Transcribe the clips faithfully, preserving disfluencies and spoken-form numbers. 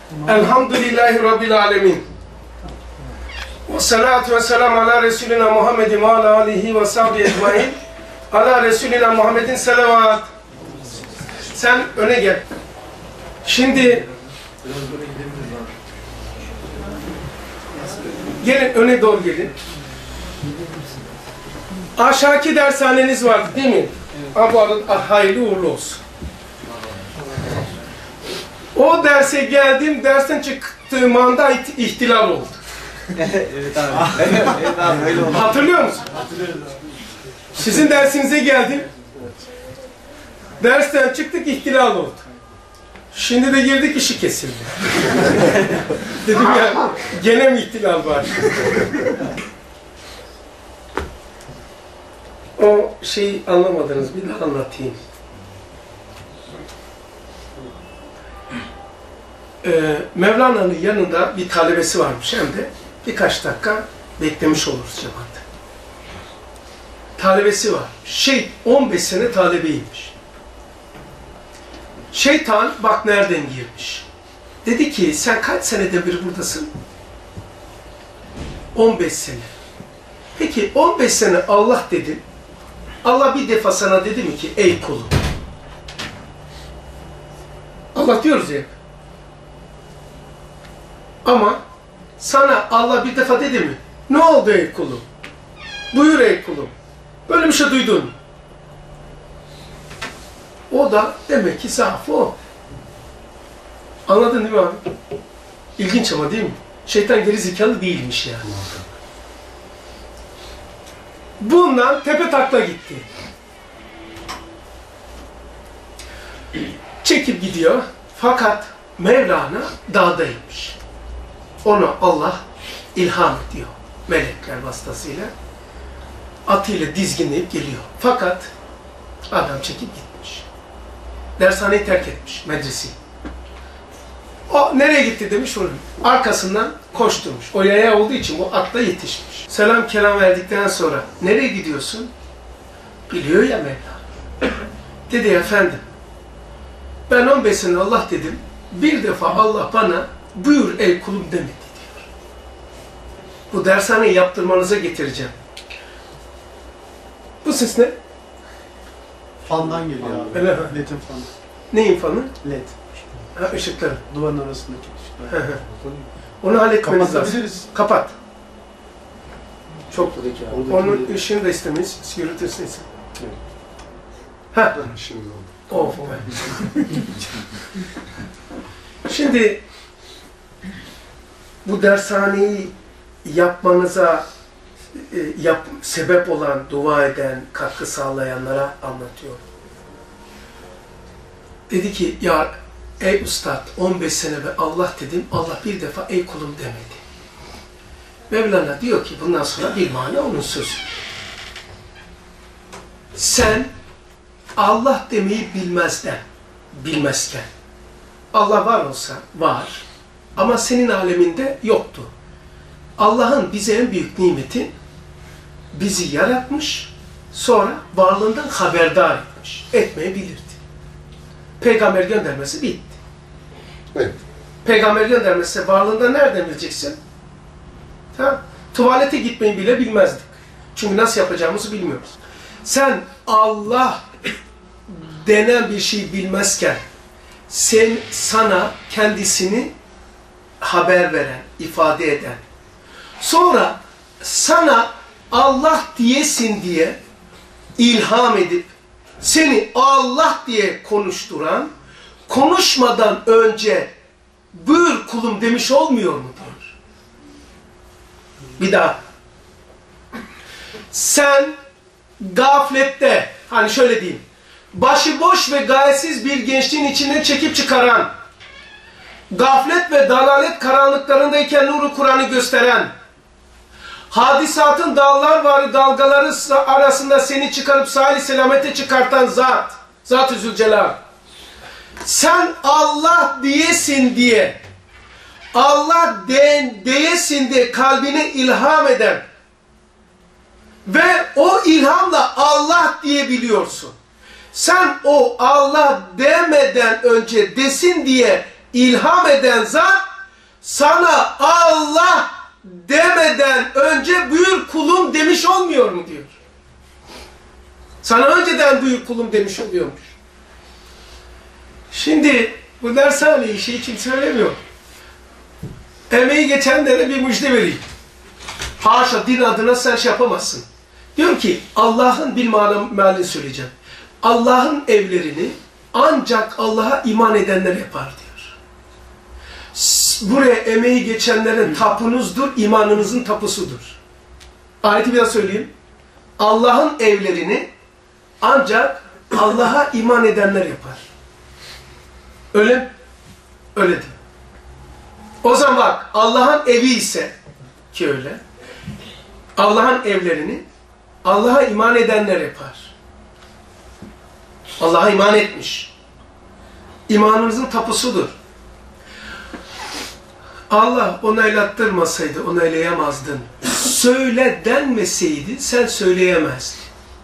Elhamdülillahi Rabbil alemin. Ve salatu ve selamu ala Resulina Muhammedin ve ala alihi ve sahbihi ecmain. Ala Resulina Muhammedin selavat. Sen öne gel. Şimdi gelin, öne doğru gelin. Aşağıki dershaneniz vardı değil mi? Evet. Bu arada hayırlı uğurlu olsun. O derse geldim, dersten çıktığım anda ihtilal oldu. Evet abi. Evet abi, öyle oldu. Hatırlıyor musun? Hatırlıyorum abi. Sizin dersinize geldim. Dersten çıktık, ihtilal oldu. Şimdi de girdik, işi kesildi. Dedim ya, gene mi ihtilal var? O şeyi anlamadınız, bir daha anlatayım. Ee, Mevlana'nın yanında bir talebesi varmış, hem de birkaç dakika beklemiş oluruz cemaat. Talebesi var. Şey, on beş sene talebeymiş. Şeytan bak nereden girmiş. Dedi ki, sen kaç senede bir buradasın? on beş sene. Peki on beş sene Allah dedin. Allah bir defa sana dedi mi ki, ey kulum? Allah diyoruz ya. Ama sana Allah bir defa dedi mi? Ne oldu ey kulum? Buyur ey kulum. Böyle bir şey duydun. O da demek ki zaafı o. Anladın değil mi abi? İlginç ama değil mi? Şeytan geri zekalı değilmiş yani. Bundan tepe takla gitti. Çekip gidiyor. Fakat Mevlana dağdaymış. Ona Allah ilham ediyor. Melekler vasıtasıyla. Atıyla dizginleyip geliyor. Fakat adam çekip gitmiş. Dershaneyi terk etmiş, medreseyi. O nereye gitti demiş onun. Arkasından koşturmuş. O yaya olduğu için bu atla yetişmiş. Selam kelam verdikten sonra nereye gidiyorsun? Biliyor ya Mevla. Dedi efendim, ben on beş sene Allah dedim. Bir defa Allah bana buyur ey kulum demedi diyor. Bu dershaneyi yaptırmanıza getireceğim. Bu ses ne? Fandan geliyor abi. Öyle mi? Led'in fanı. Neyin fanı? Led. Ha, ışıkları. Duvarın arasındaki ışıklar. Onu halletmeniz lazım. Kapatabiliriz. Kapat. Çok. Oradaki Onun ışığını da istemeyiz. Gürültüsünü istemeyiz. Ha. Şimdi oldu. Of be. Şimdi bu dershaneyi yapmanıza e, yap, sebep olan, dua eden, katkı sağlayanlara anlatıyor. Dedi ki, ya ey ustad, on beş sene ve Allah dedim, Allah bir defa ey kulum demedi. Mevlana diyor ki, bundan sonra bir mani onun sözü. Sen Allah demeyi bilmezden, bilmezken, Allah var olsa var ama senin aleminde yoktu. Allah'ın bize en büyük nimeti bizi yaratmış, sonra varlığından haberdar etmiş, etmeyebilirdi. Peygamber göndermesi bitti. Evet. Peygamber göndermesi varlığından nereden bileceksin? Ha? Tuvalete gitmeyi bile bilmezdik. Çünkü nasıl yapacağımızı bilmiyoruz. Sen Allah denen bir şey bilmezken, sen sana kendisini haber veren, ifade eden, sonra sana Allah diyesin diye ilham edip seni Allah diye konuşturan, konuşmadan önce buyur kulum demiş olmuyor mu diyor. Bir daha. Sen gaflette, hani şöyle diyeyim, başıboş ve gayesiz bir gençliğin içinden çekip çıkaran, gaflet ve dalalet karanlıklarındayken nuru Kur'an'ı gösteren, hadisatın dağlar var dalgaları arasında seni çıkarıp sahil selamete çıkartan zat, Zat-ı Zülcelal. Sen Allah diyesin diye, Allah de, diyesin diye kalbine ilham eden ve o ilhamla Allah diyebiliyorsun. Sen o Allah demeden önce desin diye ilham eden zat sana Allah demeden önce buyur kulum demiş olmuyor mu diyor. Sana önceden buyur kulum demiş oluyormuş. Şimdi bu dershane işi için söylemiyor. Emeği geçenlere bir müjde vereyim. Haşa, din adına sen şey yapamazsın. Diyor ki Allah'ın bir mealini söyleyeceğim. Allah'ın evlerini ancak Allah'a iman edenler yapar diyor. Buraya emeği geçenlerin tapunuzdur, imanınızın tapusudur. Ayeti bir daha söyleyeyim. Allah'ın evlerini ancak Allah'a iman edenler yapar. Öyle mi? Öyledir. O zaman bak, Allah'ın evi ise ki öyle, Allah'ın evlerini Allah'a iman edenler yapar. Allah'a iman etmiş. İmanınızın tapusudur. Allah onaylattırmasaydı onaylayamazdın. Söyle denmeseydi sen söyleyemezdin.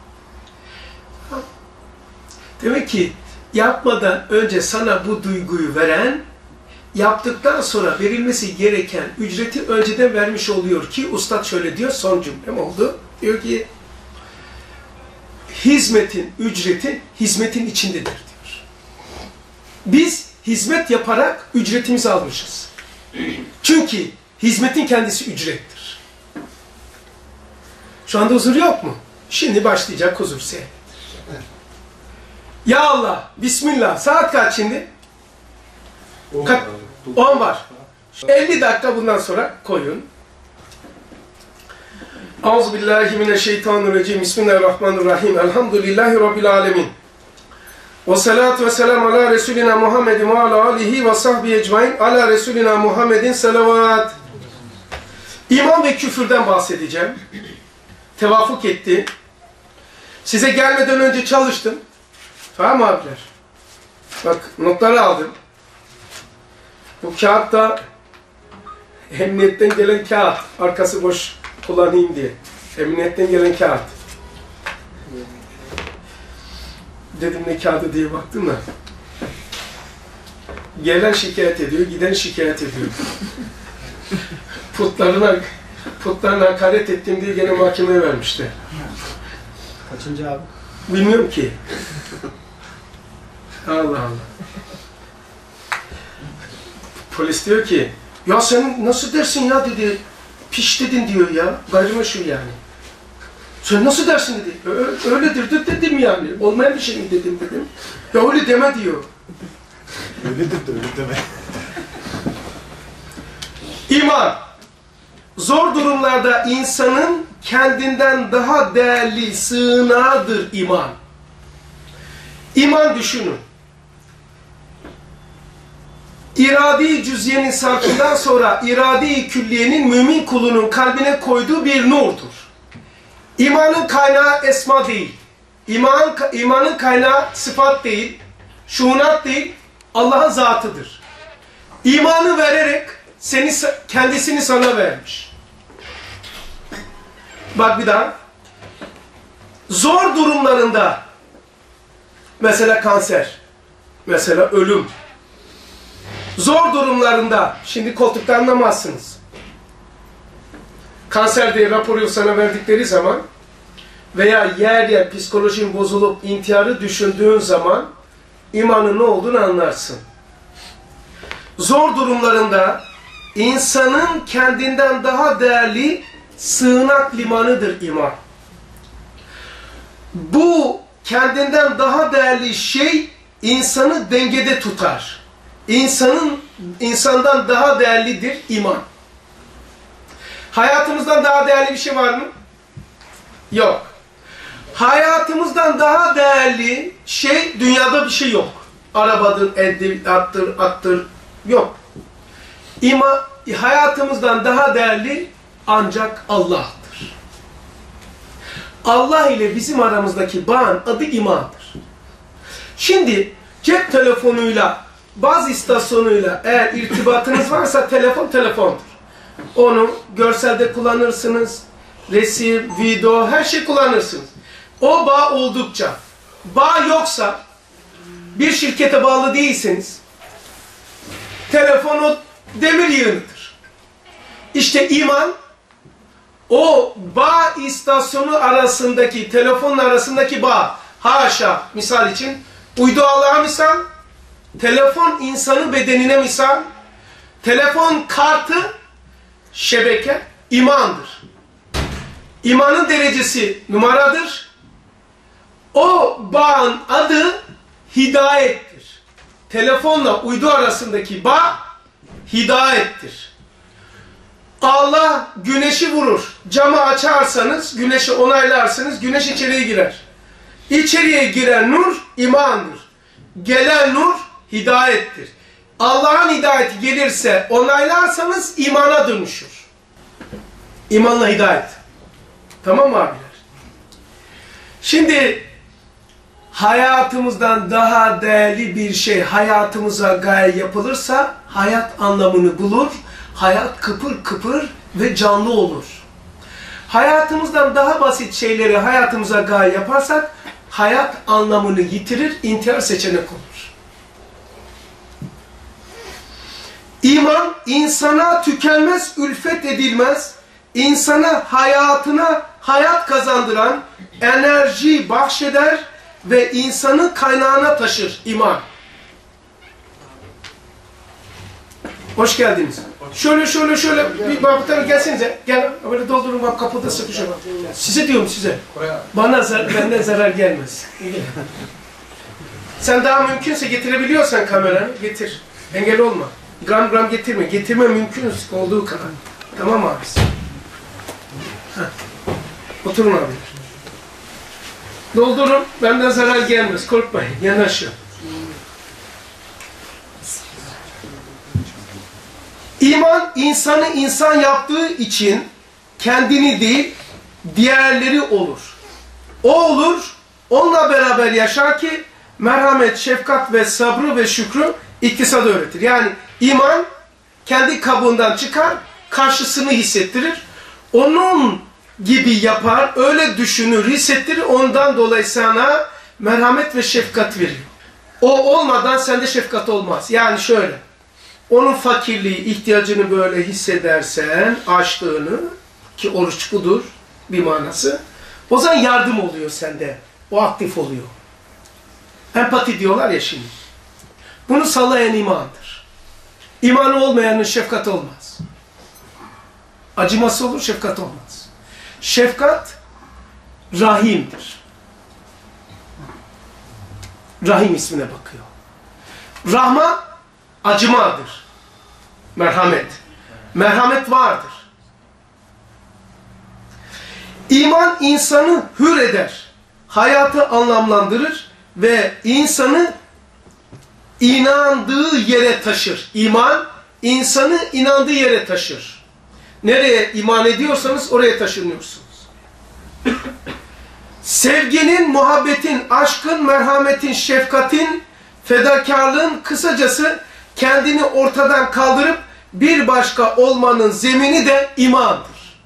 Demek ki yapmadan önce sana bu duyguyu veren, yaptıktan sonra verilmesi gereken ücreti önceden vermiş oluyor ki Ustad şöyle diyor, son cümlem oldu. Diyor ki hizmetin ücreti hizmetin içindedir diyor. Biz hizmet yaparak ücretimizi almışız. Çünkü hizmetin kendisi ücrettir. Şu anda huzur yok mu? Şimdi başlayacak huzur seyret. Ya Allah, Bismillah. Saat kaç şimdi? Kaç? on var. elli dakika bundan sonra koyun. Euzubillahimineşşeytanirracim. Bismillahirrahmanirrahim. Elhamdülillahi Rabbil alemin. Ve salatu ve selam ala Resulina Muhammedin ve ala alihi ve sahbihi ecmain. Ala Resulina Muhammedin salavat. İman ve küfürden bahsedeceğim. Tevafuk etti. Size gelmeden önce çalıştım. Tamam mı abiler? Bak notları aldım. Bu kağıt da emniyetten gelen kağıt. Arkası boş kullanayım diye. Emniyetten gelen kağıt. Dedim ne kağıdı diye baktım da. Gelen şikayet ediyor, giden şikayet ediyor. Putlarına, putlarına hakaret ettim diye gene mahkemeye vermişler. Kaçıncı abi? Bilmiyorum ki. Allah Allah. Polis diyor ki, ya sen nasıl dersin ya dedi, piş dedin diyor ya, gayrimeşru yani. Sen nasıl dersin dedi, öyledir de dedim yani, olmayan bir şey mi dedim dedim. Ya öyle deme diyor. Öyledir de öyle deme. İman, zor durumlarda insanın kendinden daha değerli sığınağıdır iman. İman düşünün. İradi cüz'iyenin sarfından sonra iradi külliyenin mümin kulunun kalbine koyduğu bir nurdur. İmanın kaynağı esma değil. İman, imanın kaynağı sıfat değil, şuunat değil, Allah'ın zatıdır. İmanı vererek seni, kendisini sana vermiş. Bak bir daha. Zor durumlarında, mesela kanser, mesela ölüm, zor durumlarında, şimdi koltukta anlamazsınız. Kanser diye raporu sana verdikleri zaman veya yer yer psikolojin bozulup intiharı düşündüğün zaman imanın ne olduğunu anlarsın. Zor durumlarında insanın kendinden daha değerli sığınak limanıdır iman. Bu kendinden daha değerli şey insanı dengede tutar. İnsanın insandan daha değerlidir iman. Hayatımızdan daha değerli bir şey var mı? Yok. Hayatımızdan daha değerli şey, dünyada bir şey yok. Arabadır, eddir, attır, attır, yok. İma, hayatımızdan daha değerli ancak Allah'tır. Allah ile bizim aramızdaki bağın adı imandır. Şimdi cep telefonuyla, baz istasyonuyla eğer irtibatınız varsa telefon telefondur. Onu görselde kullanırsınız, resim, video, her şey kullanırsınız. O bağ oldukça, bağ yoksa, bir şirkete bağlı değilseniz, telefon o demir yığınıdır. İşte iman, o bağ istasyonu arasındaki, telefonun arasındaki bağ. Haşa, misal için, uydu Allah'a misal, telefon insanın bedenine misal, telefon kartı, şebeke, imandır. İmanın derecesi numaradır. O bağın adı hidayettir. Telefonla uydu arasındaki bağ hidayettir. Allah güneşi vurur. Camı açarsanız, güneşi onaylarsınız, güneş içeriye girer. İçeriye giren nur imandır. Gelen nur hidayettir. Allah'ın hidayeti gelirse onaylarsanız imana dönüşür. İmanla hidayet. Tamam mı abiler? Şimdi hayatımızdan daha değerli bir şey hayatımıza gaye yapılırsa hayat anlamını bulur, hayat kıpır kıpır ve canlı olur. Hayatımızdan daha basit şeyleri hayatımıza gaye yaparsak hayat anlamını yitirir, intihar seçenek olur. İman insana tükenmez, ülfet edilmez, insana hayatına hayat kazandıran, enerji bahşeder ve insanı kaynağına taşır iman. Hoş geldiniz. Şöyle şöyle şöyle bir babıtlar gelsenize. Gel böyle doldurun bak kapıda sıkışın. Size diyorum size. Bana zar benden zarar gelmez. Sen daha mümkünse getirebiliyorsan kameranı getir. Engel olma. Gram gram getirme. Getirme mümkün olduğu kadar. Tamam abi. Heh. Oturun abi. Doldurun. Benden zarar gelmez. Korkmayın. Yanaşın. İman, insanı insan yaptığı için kendini değil, diğerleri olur. O olur, onunla beraber yaşar ki merhamet, şefkat ve sabrı ve şükrü iktisadı öğretir. Yani iman kendi kabuğundan çıkar, karşısını hissettirir. Onun gibi yapar, öyle düşünür, hissettirir. Ondan dolayı sana merhamet ve şefkat verir. O olmadan sende şefkat olmaz. Yani şöyle. Onun fakirliği, ihtiyacını böyle hissedersen, açlığını, ki oruç budur bir manası, o zaman yardım oluyor sende. O aktif oluyor. Empati diyorlar ya şimdi. Bunu sağlayan imandır. İmanı olmayanın şefkat olmaz. Acıması olur, şefkat olmaz. Şefkat, rahimdir. Rahim ismine bakıyor. Rahma, acımadır. Merhamet. Merhamet vardır. İman insanı hür eder. Hayatı anlamlandırır ve insanı inandığı yere taşır. İman, insanı inandığı yere taşır. Nereye iman ediyorsanız oraya taşınıyorsunuz. Sevginin, muhabbetin, aşkın, merhametin, şefkatin, fedakarlığın, kısacası kendini ortadan kaldırıp bir başka olmanın zemini de imandır.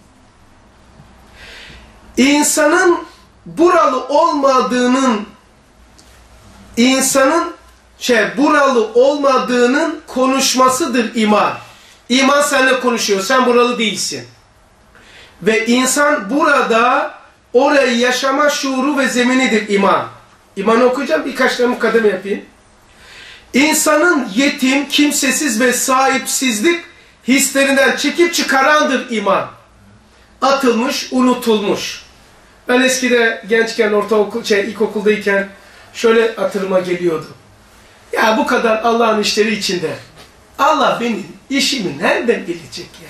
İnsanın buralı olmadığının insanın şey buralı olmadığının konuşmasıdır iman. İman seninle konuşuyor. Sen buralı değilsin. Ve insan burada orayı yaşama şuuru ve zeminidir iman. İmanı okuyacağım. Birkaç tane mukademe yapayım. İnsanın yetim, kimsesiz ve sahipsizlik hislerinden çekip çıkarandır iman. Atılmış, unutulmuş. Ben eskide gençken, ortaokul, şey, ilkokuldayken şöyle hatırıma geliyordu. Ya bu kadar Allah'ın işleri içinde Allah benim işimi nereden bilecek ya?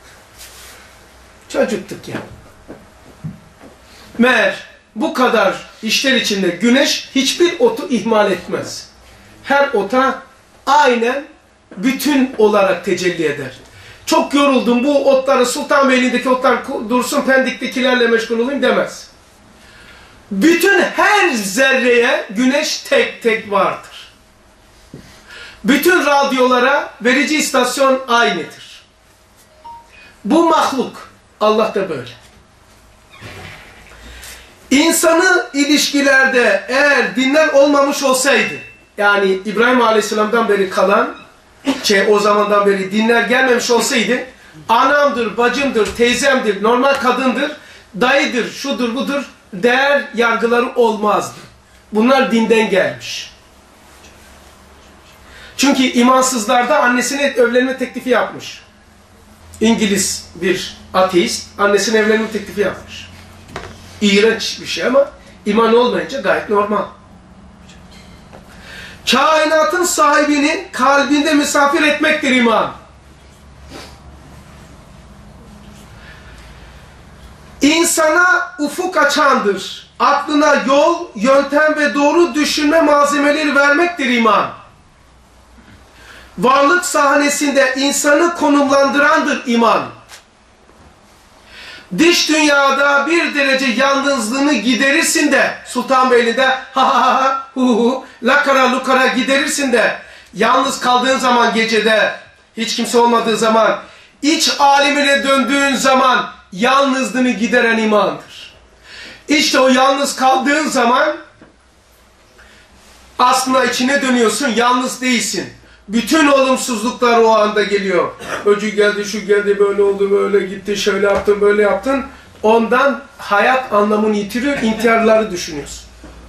Çocuktuk ya. Meğer bu kadar işler içinde güneş hiçbir otu ihmal etmez. Her ota aynen bütün olarak tecelli eder. Çok yoruldum, bu otları Sultanbeyli'ndeki otlar dursun, Pendik'tekilerle meşgul olayım demez. Bütün her zerreye güneş tek tek vardır. Bütün radyolara verici istasyon aynıdır. Bu mahluk, Allah da böyle. İnsanı ilişkilerde eğer dinler olmamış olsaydı, yani İbrahim Aleyhisselam'dan beri kalan şey, o zamandan beri dinler gelmemiş olsaydı, anamdır, bacımdır, teyzemdir, normal kadındır, dayıdır, şudur budur değer yargıları olmazdı. Bunlar dinden gelmiş. Çünkü imansızlarda annesine evlenme teklifi yapmış. İngiliz bir ateist annesine evlenme teklifi yapmış. İğrenç bir şey ama iman olmayınca gayet normal. Kainatın sahibinin kalbinde misafir etmektir iman. İnsana ufuk açandır. Aklına yol, yöntem ve doğru düşünme malzemeleri vermektir iman. Varlık sahnesinde insanı konumlandırandır iman. Dış dünyada bir derece yalnızlığını giderirsin de Sultanbeyli'de ha ha ha hu hu lakara lukara giderirsin de yalnız kaldığın zaman gecede hiç kimse olmadığı zaman iç alemine döndüğün zaman yalnızlığını gideren imandır. İşte o yalnız kaldığın zaman aslında içine dönüyorsun, yalnız değilsin. Bütün olumsuzluklar o anda geliyor. Öcü geldi, şu geldi, böyle oldu, böyle gitti, şöyle yaptın, böyle yaptın. Ondan hayat anlamını yitiriyor, intiharları düşünüyorsun.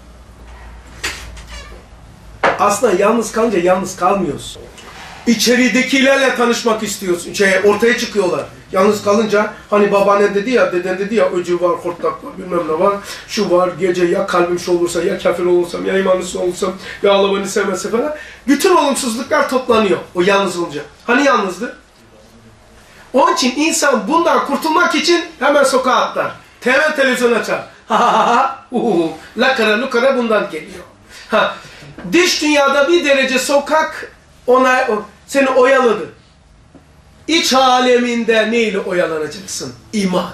Aslında yalnız kalınca yalnız kalmıyorsun. İçeridekilerle tanışmak istiyorsun. Şey, ortaya çıkıyorlar. Yalnız kalınca hani babaanne dedi ya, deden dedi ya, öcü var, hortlak var, bilmem ne var, şu var, gece ya kalbim şu olursa, ya kafir olursam, ya imanlısı olursam, ya Allah beni sevmezse falan. Bütün olumsuzluklar toplanıyor o yalnız olunca. Hani yalnızdı? Onun için insan bundan kurtulmak için hemen sokağa atlar. Hemen televizyon açar. Ha ha ha ha, uhu, lakara lukara bundan geliyor. Ha, dış dünyada bir derece sokak ona, seni oyaladı. İç aleminde neyle oyalanacaksın? İman.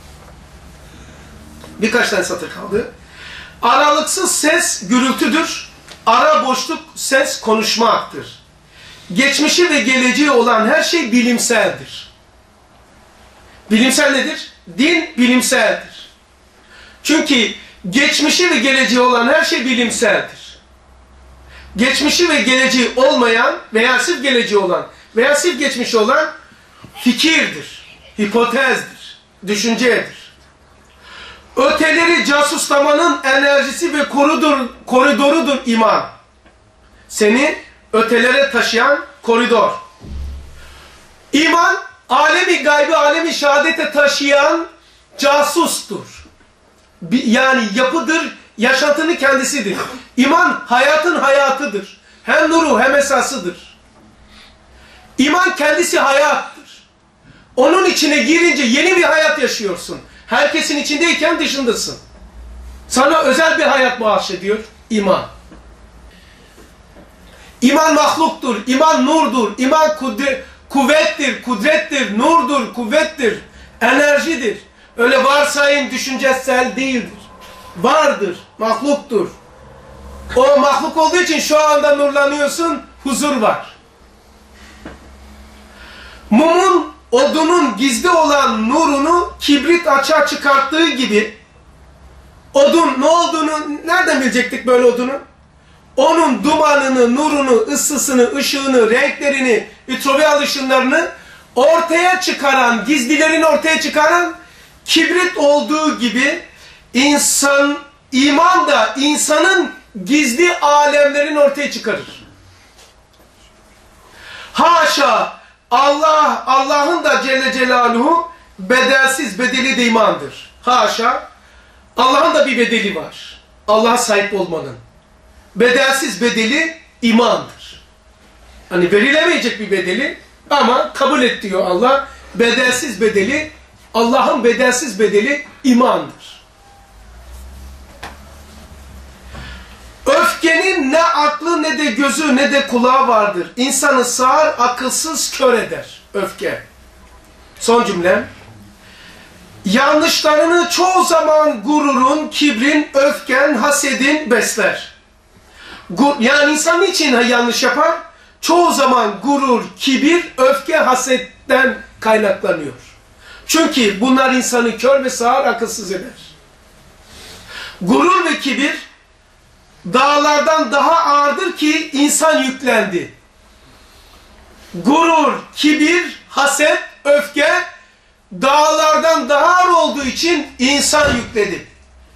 Birkaç tane satır kaldı. Aralıksız ses gürültüdür. Ara boşluk ses konuşmaktır. Geçmişi ve geleceği olan her şey bilimseldir. Bilimsel nedir? Din bilimseldir. Çünkü geçmişi ve geleceği olan her şey bilimseldir. Geçmişi ve geleceği olmayan veya sırf geleceği olan veya sırf geçmişi olan fikirdir, hipotezdir, düşüncedir. Öteleri casuslamanın enerjisi ve koridor, koridorudur iman. Seni ötelere taşıyan koridor. İman, alemi gaybi, alemi şehadete taşıyan casustur. Yani yapıdır, yaşantının kendisidir. İman, hayatın hayatıdır. Hem nuru hem esasıdır. İman kendisi hayattır. Onun içine girince yeni bir hayat yaşıyorsun. Herkesin içindeyken dışındasın. Sana özel bir hayat bahşediyor iman. İman mahluktur, iman nurdur, iman kudret, kuvvettir, kudrettir, nurdur, kuvvettir, enerjidir. Öyle varsayım düşüncesel değildir. Vardır, mahluktur. O mahluk olduğu için şu anda nurlanıyorsun, huzur var. Mumun, odunun gizli olan nurunu kibrit açığa çıkarttığı gibi, odun ne olduğunu nereden bilecektik böyle odunu? Onun dumanını, nurunu, ısısını, ışığını, renklerini, ultraviyol ışınlarını ortaya çıkaran, gizlilerini ortaya çıkaran kibrit olduğu gibi insan, iman da insanın gizli alemlerini ortaya çıkarır. Haşa! Allah, Allah'ın da Celle Celaluhu bedelsiz, bedeli de imandır. Haşa! Allah'ın da bir bedeli var. Allah'a sahip olmanın. Bedelsiz bedeli imandır. Hani verilemeyecek bir bedeli ama kabul et diyor Allah. Bedelsiz bedeli, Allah'ın bedelsiz bedeli imandır. Öfkenin ne aklı ne de gözü ne de kulağı vardır. İnsanı sağır, akılsız kör eder. Öfke. Son cümlem. Yanlışlarını çoğu zaman gururun, kibrin, öfken, hasedin besler. Yani insan niçin yanlış yapar? Çoğu zaman gurur, kibir, öfke, hasetten kaynaklanıyor. Çünkü bunlar insanı kör ve sağır, akılsız eder. Gurur ve kibir dağlardan daha ağırdır ki insan yüklendi. gurur, kibir, haset, öfke dağlardan daha ağır olduğu için insan yükledi.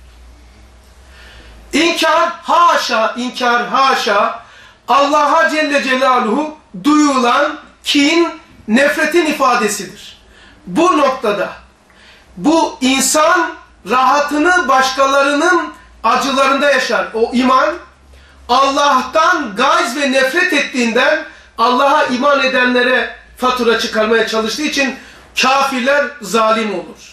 İnkar haşa, inkar haşa Allah'a Celle Celaluhu duyulan kin, nefretin ifadesidir. Bu noktada bu insan rahatını başkalarının acılarında yaşar. O iman Allah'tan gayz ve nefret ettiğinden Allah'a iman edenlere fatura çıkarmaya çalıştığı için kafirler zalim olur.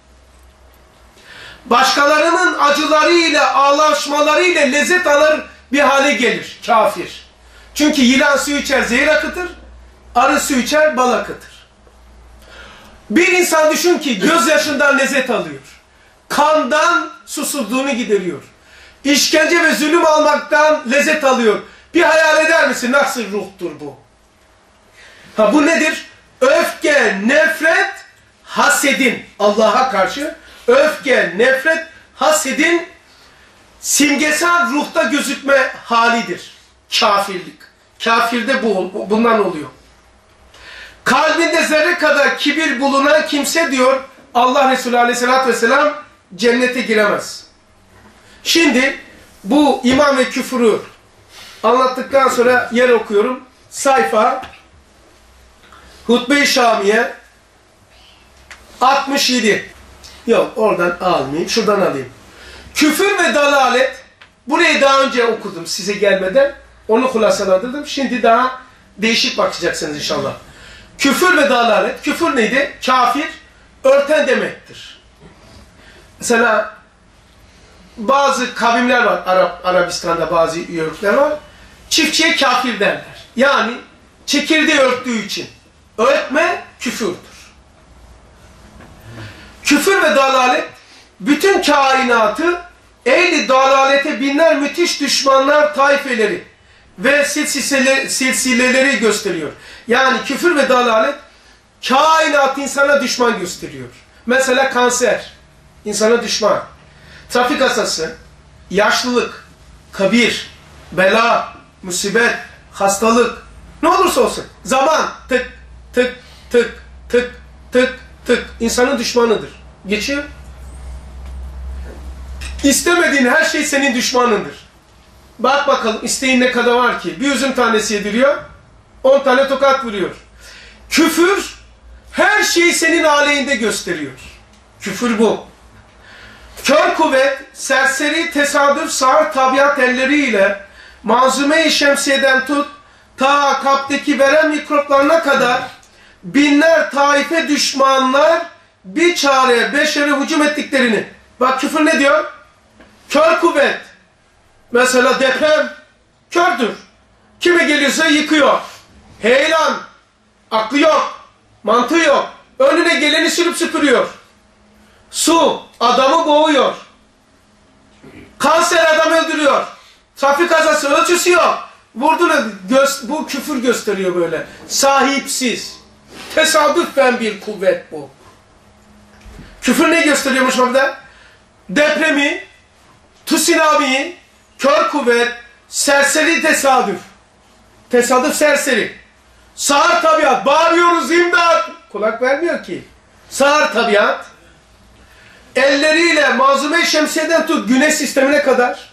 Başkalarının acılarıyla, ağlaşmalarıyla lezzet alır bir hale gelir kafir. Çünkü yılan su içer, zehir akıtır, arı su içer, bal akıtır. Bir insan düşün ki gözyaşından lezzet alıyor. Kandan susuzluğunu gideriyor. İşkence ve zulüm almaktan lezzet alıyor. Bir hayal eder misin? Nasıl ruhtur bu? Ha bu nedir? Öfke, nefret, hasedin Allah'a karşı öfke, nefret, hasedin simgesel ruhta gözükme halidir. Kafirlik. Kafirde bu, bundan oluyor. Kalbinde zerre kadar kibir bulunan kimse diyor Allah Resulü Aleyhisselatü Vesselam cennete giremez. Şimdi bu iman ve küfürü anlattıktan sonra yer okuyorum. Sayfa Hutbe-i Şamiye altmış yedi. Yok oradan almayayım. Şuradan alayım. Küfür ve dalalet. Burayı daha önce okudum size gelmeden. Onu hulasaladırdım. Şimdi daha değişik bakacaksınız inşallah. Küfür ve dalalet. Küfür neydi? Kafir, örten demektir. Mesela bazı kavimler var. Arap, Arabistan'da bazı yörükler var. Çiftçiye kafir derler. Yani çekirdeği örttüğü için. Örtme küfürdür. Küfür ve dalalet bütün kainatı ehli dalalete binler müthiş düşmanlar taifeleri ve silsileleri, silsileleri gösteriyor. Yani küfür ve dalalet kainat insana düşman gösteriyor. Mesela kanser insana düşman. Trafik kazası, yaşlılık, kabir, bela, musibet, hastalık ne olursa olsun zaman tık tık tık tık tık tık insanın düşmanıdır. Geçiyor. İstemediğin her şey senin düşmanındır. Bak bakalım isteğin ne kadar var ki. Bir üzüm tanesi yediriyor, on tane tokat vuruyor. Küfür her şeyi senin aleyhinde gösteriyor. Küfür bu. Kör kuvvet, serseri tesadüf sağır tabiat elleriyle manzume-i şemsiyeden tut ta kaptaki verem mikroplarına kadar binler taife düşmanlar bir çare beşere hücum ettiklerini. Bak küfür ne diyor? Kör kuvvet. Mesela deprem kördür. Kime geliyorsa yıkıyor. Heyelan. Aklı yok. Mantığı yok. Önüne geleni sürüp süpürüyor. Su adamı boğuyor. Kanser adam öldürüyor. Trafik kazası ölçüsü yok. Vurduğunu bu küfür gösteriyor böyle. Sahipsiz. Tesadüfen bir kuvvet bu. Küfür ne gösteriyormuş burada? Depremi, tsunamiyi, kör kuvvet, serseri tesadüf. Tesadüf serseri. Sağır tabiat. Bağırıyoruz imdat. Kulak vermiyor ki. Sağır tabiat. Elleriyle manzume-i şemsiyeden tut güneş sistemine kadar.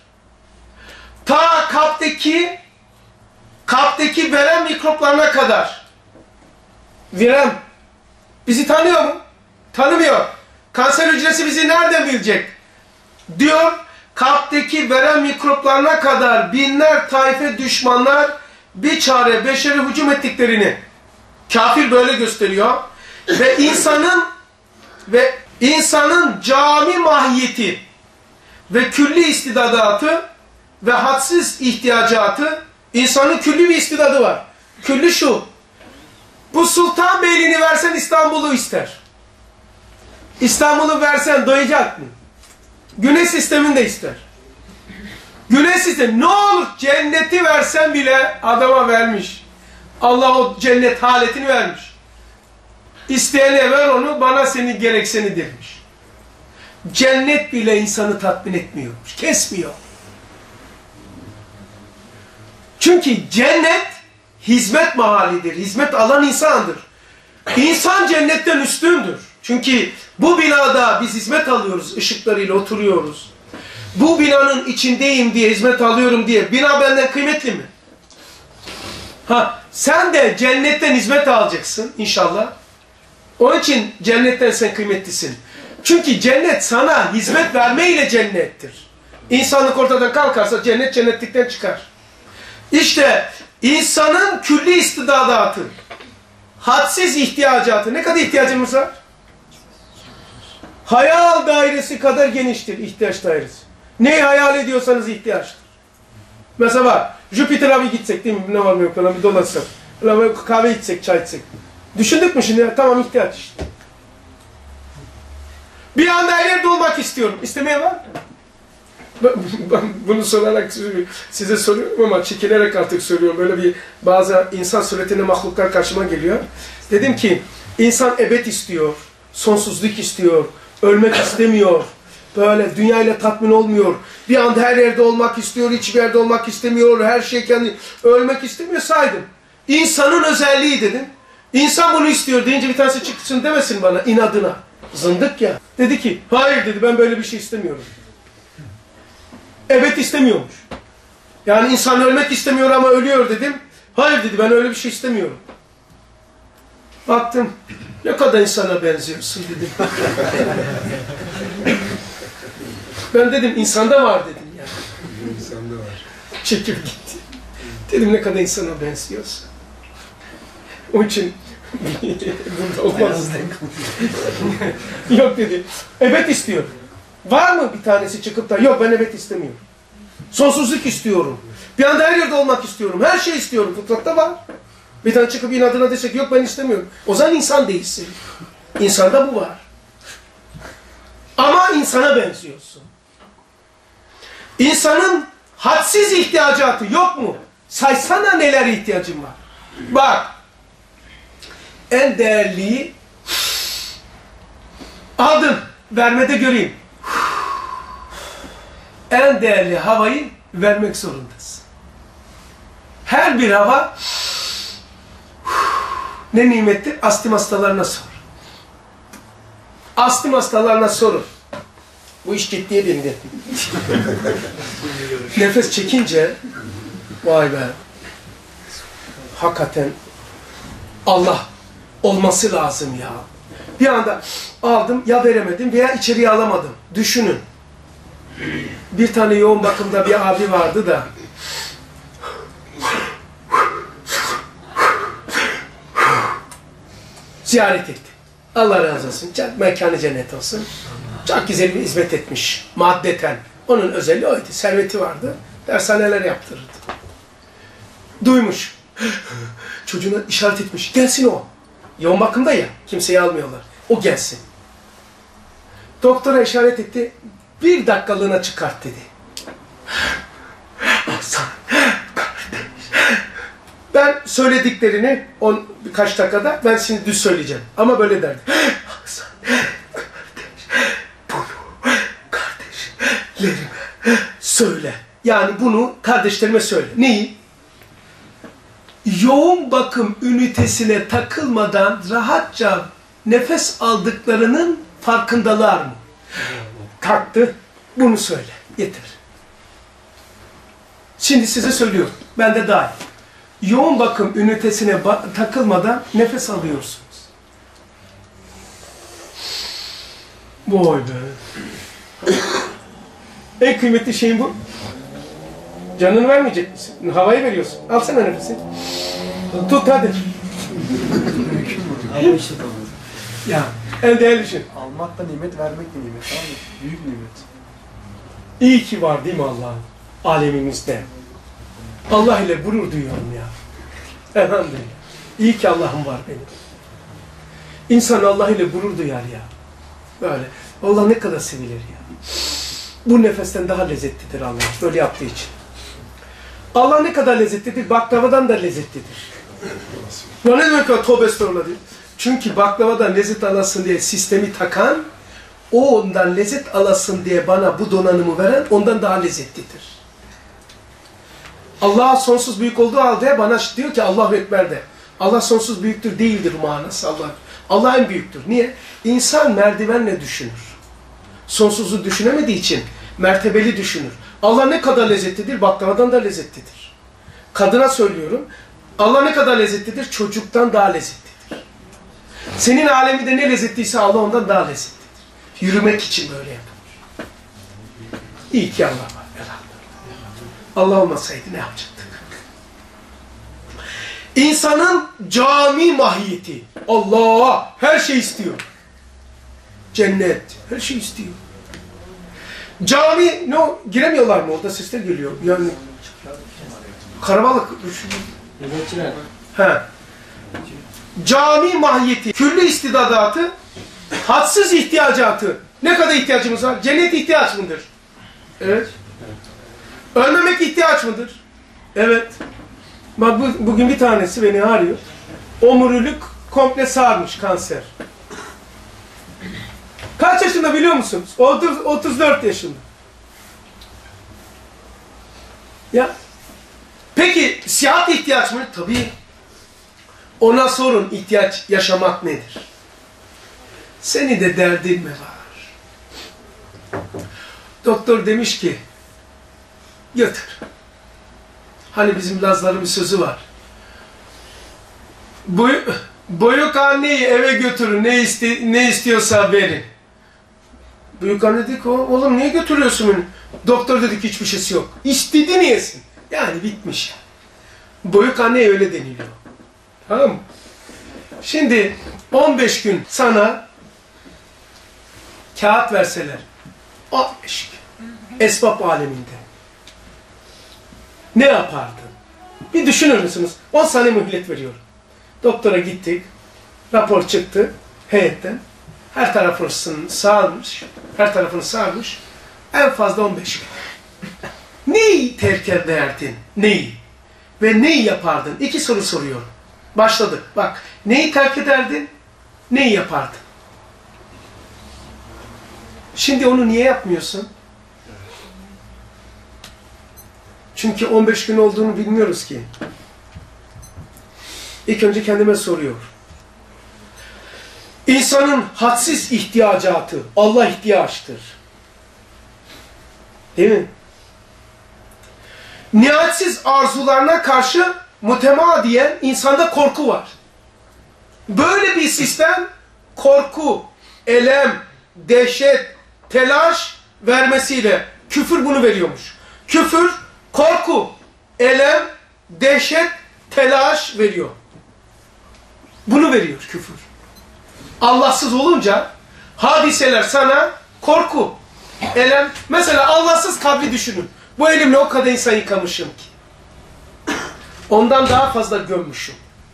Ta kaptaki kaptaki verem mikroplarına kadar. Verem. Bizi tanıyor mu? Tanımıyor. Kanser hücresi bizi nereden bilecek? Diyor, kaptaki verem mikroplarına kadar binler taife düşmanlar bir çare beşeri hücum ettiklerini kafir böyle gösteriyor. Ve insanın ve insanın cami mahiyeti ve külli istidadatı ve hadsiz ihtiyacatı, insanın külli bir istidadı var. Külli şu, bu Sultanbeyli'ni versen İstanbul'u ister. İstanbul'u versen doyacak mı? Güneş sistemini de ister. Güneş sistemi ne olur cenneti versen bile adama vermiş. Allah o cennet haletini vermiş. İsteyene ver onu, bana seni gerekseni demiş. Cennet bile insanı tatmin etmiyormuş, kesmiyor. Çünkü cennet hizmet mahallidir. Hizmet alan insandır. İnsan cennetten üstündür. Çünkü bu binada biz hizmet alıyoruz, ışıklarıyla oturuyoruz. Bu binanın içindeyim diye, hizmet alıyorum diye bina benden kıymetli mi? Ha, sen de cennetten hizmet alacaksın inşallah. Onun için cennetten sen kıymetlisin. Çünkü cennet sana hizmet vermeyle cennettir. İnsanlık ortadan kalkarsa cennet cennetlikten çıkar. İşte insanın külli istidadatı, hadsiz ihtiyacatı, ne kadar ihtiyacımız var? Hayal dairesi kadar geniştir ihtiyaç dairesi. Neyi hayal ediyorsanız ihtiyaçtır. Mesela var, Jüpiter'a bir gitsek değil mi? Ne var mı yok falan bir dolaşsak. Kahve içsek, çay içsek. Düşündük mü şimdi? Tamam, ihtiyaç işte. Bir anda her yerde olmak istiyorum. İstemeye var mı? Ben bunu sorarak size soruyorum ama çekinerek artık söylüyorum. Böyle bir bazı insan suretinde mahluklar karşıma geliyor. Dedim ki insan ebed istiyor, sonsuzluk istiyor, ölmek istemiyor. Böyle dünyayla tatmin olmuyor. Bir anda her yerde olmak istiyor, hiçbir yerde olmak istemiyor. Her şey kendi ölmek istemiyor saydım. İnsanın özelliği dedim. İnsan bunu istiyor deyince bir tanesi çıksın demesin bana inadına. Zındık ya. Dedi ki hayır dedi, ben böyle bir şey istemiyorum. Evet istemiyormuş. Yani insan ölmek istemiyor ama ölüyor dedim. Hayır dedi, ben öyle bir şey istemiyorum. Baktım ne kadar insana benziyorsun dedim. Ben dedim insanda var dedim ya. İnsanda var. Çekip gitti. Dedim ne kadar insana benziyorsun. Onun için burada olmaz. Yok dedi. Evet istiyor. Var mı bir tanesi çıkıp da yok ben evet istemiyorum. Sonsuzluk istiyorum. Bir anda her yerde olmak istiyorum. Her şey istiyorum. Fıtratta var. Bir tane çıkıp inadına desek yok ben istemiyorum. O zaman insan değilsin. İnsanda bu var. Ama insana benziyorsun. İnsanın hadsiz ihtiyacatı yok mu? Saysana neler ihtiyacın var. Bak. En değerliyi aldım. Vermede göreyim. En değerli havayı vermek zorundasın. Her bir hava ne nimettir? Astım hastalarına sor. Astım hastalarına sorun. Bu iş ciddiye bindi. Nefes çekince vay be hakikaten Allah olması lazım ya. Bir anda aldım ya veremedim veya içeriye alamadım. Düşünün. Bir tane yoğun bakımda bir abi vardı da ziyaret etti. Allah razı olsun. Mekanı cennet olsun. Çok güzel bir hizmet etmiş. Maddeten. Onun özelliği oydu. Serveti vardı. Dershaneler yaptırırdı. Duymuş. Çocuğuna işaret etmiş. Gelsin o. Yoğun bakımda ya. Kimseyi almıyorlar. O gelsin. Doktora işaret etti. Bir dakikalığına çıkart dedi. Ben söylediklerini on birkaç dakikada ben şimdi düz söyleyeceğim. Ama böyle derdi. Hasan kardeş, bunu kardeşlerime söyle. Yani bunu kardeşlerime söyle. Neyi? Yoğun bakım ünitesine takılmadan rahatça nefes aldıklarının farkındalar mı? Kalktı. Bunu söyle. Yeter. Şimdi size söylüyorum. Ben de dahil. Yoğun bakım ünitesine takılmadan nefes alıyorsunuz. Vay be. En kıymetli şeyin bu. Canını vermeyecek misin? Havayı veriyorsun. Alsana nefesi. Tut hadi. Ama işte tamam. Ya en değerli şey. Almak da nimet, vermek de nimet. Tamam mı? Büyük nimet. İyi ki var değil mi Allah'ın alemimizde? Allah ile gurur duyuyorum ya. Elhamdülillah. İyi ki Allah'ım var benim. İnsan Allah ile gurur duyar ya. Böyle. Allah ne kadar sevilir ya. Bu nefesten daha lezzetlidir Allah. Böyle yaptığı için. Allah ne kadar lezzetlidir? Baklavadan da lezzetlidir. Ya ne demek ya? Tövbe estağfurullah diyor. Çünkü baklavadan lezzet alasın diye sistemi takan, o ondan lezzet alasın diye bana bu donanımı veren ondan daha lezzetlidir. Allah sonsuz büyük olduğu halde bana diyor ki Allahu Ekber de. Allah sonsuz büyüktür değildir manası Allah. Allah en büyüktür. Niye? İnsan merdivenle düşünür. Sonsuzu düşünemediği için mertebeli düşünür. Allah ne kadar lezzetlidir? Baklavadan da lezzetlidir. Kadına söylüyorum. Allah ne kadar lezzetlidir? Çocuktan daha lezzetlidir. Senin aleminde ne lezzetliyse Allah ondan daha lezzetlidir. Yürümek için böyle yapılır. İyi ki Allah var. Allah olmasaydı ne yapacaktık? İnsanın cami mahiyeti. Allah her şey istiyor. Cennet her şey istiyor. Cami ne o? Giremiyorlar mı? Orada sesler geliyor. Yani karabalık. He. Cami mahiyeti, küllü istidadatı, hadsiz ihtiyacatı. Ne kadar ihtiyacımız var? Cennet ihtiyaç mıdır? Evet. Ölmemek ihtiyaç mıdır? Evet. Bak bu, bugün bir tanesi beni arıyor. Omurilik komple sarmış, kanser. Kaç yaşında biliyor musunuz? otuz, otuz dört yaşında. Ya. Peki sihat ihtiyaç mı? Tabii. Ona sorun, ihtiyaç yaşamak nedir? Seni de derdin mi var? Doktor demiş ki götür. Hani bizim Lazların bir sözü var. Boy, boyuk anneyi eve götürün, ne, iste, ne istiyorsa verin. Büyük anne dedi ki oğlum niye götürüyorsun beni? Doktor dedi ki hiçbir şeysi yok. İstediğini yesin. Yani bitmiş. Boyuk anneye öyle deniliyor. Tamam mı? Şimdi on beş gün sana kağıt verseler. on beş gün. Esbab aleminde. Ne yapardın? Bir düşünür müsünüz? on saniye mühlet veriyorum. Doktora gittik. Rapor çıktı heyetten. Her tarafını sarmış. Her tarafını sarmış. En fazla on beş gün. Neyi terk ederdin? Neyi? Ve neyi yapardın? İki soru soruyorum. Başladı. Bak. Neyi terk ederdin? Neyi yapardın? Şimdi onu niye yapmıyorsun? Çünkü on beş gün olduğunu bilmiyoruz ki. İlk önce kendime soruyor. İnsanın hadsiz ihtiyacatı Allah ihtiyaçtır. Değil mi? Nihayetsiz arzularına karşı mütemadiyen insanda korku var. Böyle bir sistem korku, elem, dehşet, telaş vermesiyle küfür bunu veriyormuş. Küfür, korku, elem, dehşet, telaş veriyor. Bunu veriyor küfür. Allahsız olunca hadiseler sana korku, elem. Mesela Allahsız kabri düşünün. Bu elimle o kadar insan yıkamışım ki. Ondan daha fazla gömmüşüm.